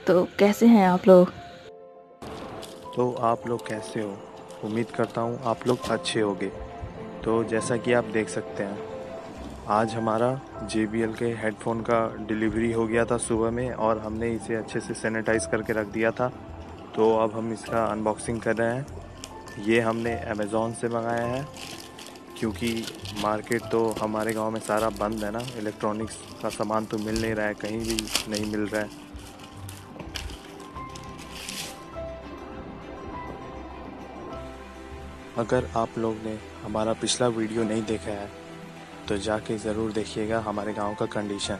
तो कैसे हैं आप लोग? तो आप लोग कैसे हो? उम्मीद करता हूँ आप लोग अच्छे होंगे। तो जैसा कि आप देख सकते हैं, आज हमारा JBL के हेडफोन का डिलीवरी हो गया था सुबह में, और हमने इसे अच्छे से सैनिटाइज करके रख दिया था। तो अब हम इसका अनबॉक्सिंग कर रहे हैं। ये हमने अमेज़ॉन से मंगाया है, क्योंकि मार्केट तो हमारे गांव में सारा बंद है ना। इलेक्ट्रॉनिक्स का सामान तो मिल नहीं रहा है, कहीं भी नहीं मिल रहा है। अगर आप लोग ने हमारा पिछला वीडियो नहीं देखा है तो जाके ज़रूर देखिएगा हमारे गांव का कंडीशन।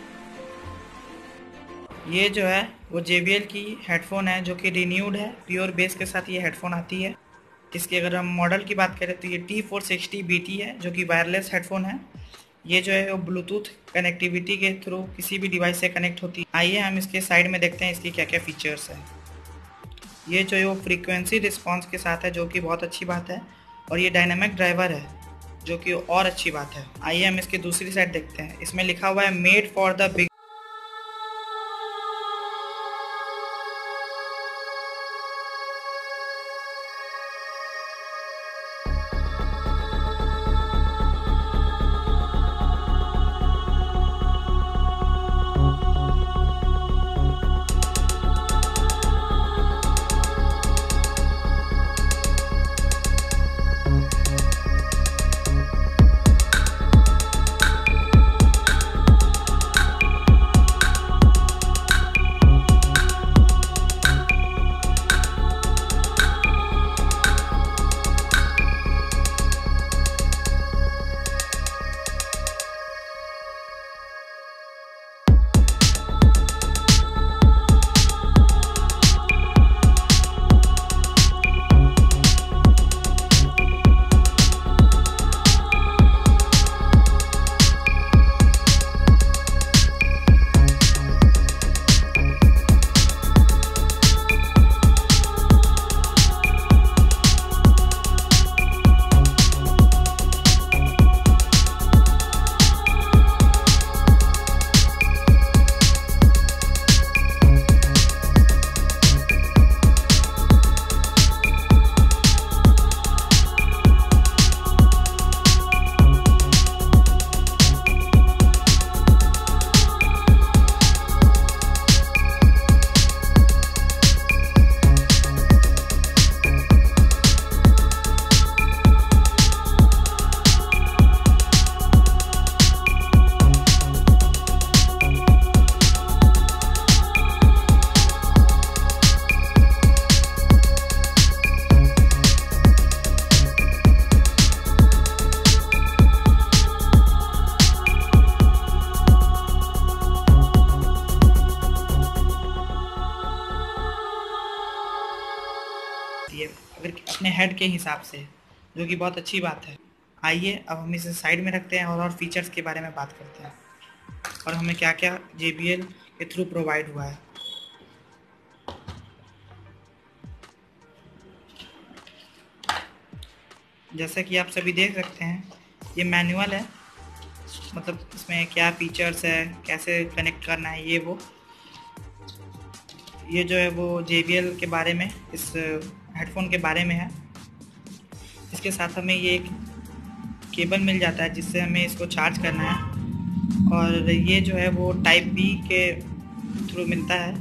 ये जो है वो JBL की हेडफोन है जो कि रिन्यूड है। प्योर बेस के साथ ये हेडफोन आती है। इसकी अगर हम मॉडल की बात करें तो ये T460BT है जो कि वायरलेस हेडफोन है। ये जो है वो ब्लूटूथ कनेक्टिविटी के थ्रू किसी भी डिवाइस से कनेक्ट होती है। आइए हम इसके साइड में देखते हैं इसकी क्या क्या फीचर्स है। ये जो है वो फ्रीक्वेंसी रिस्पॉन्स के साथ है जो कि बहुत अच्छी बात है, और ये डायनामिक ड्राइवर है जो कि और अच्छी बात है। आइए हम इसकी दूसरी साइड देखते हैं। इसमें लिखा हुआ है मेड फॉर द बिग। अगर अपने हेड के हिसाब से, जो कि बहुत अच्छी बात है। आइए अब हम इसे साइड में रखते हैं और फीचर्स के बारे में बात करते हैं, और हमें क्या क्या JBL के थ्रू प्रोवाइड हुआ है। जैसा कि आप सभी देख सकते हैं, ये मैनुअल है, मतलब इसमें क्या फीचर्स है, कैसे कनेक्ट करना है, ये वो। ये जो है वो JBL के बारे में, इस हेडफोन के बारे में है। इसके साथ हमें ये एक केबल मिल जाता है जिससे हमें इसको चार्ज करना है, और ये जो है वो टाइप B के थ्रू मिलता है।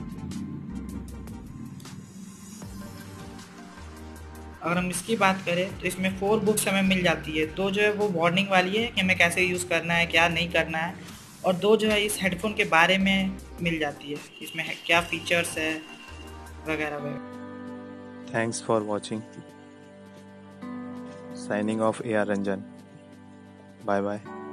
अगर हम इसकी बात करें तो इसमें 4 बुक्स हमें मिल जाती है। 2 जो है वो वार्निंग वाली है कि हमें कैसे यूज़ करना है, क्या नहीं करना है, और 2 जो है इस हेडफोन के बारे में मिल जाती है, इसमें क्या फीचर्स है वगैरह वगैरह। Thanks for watching. Signing off AR Ranjan. Bye bye.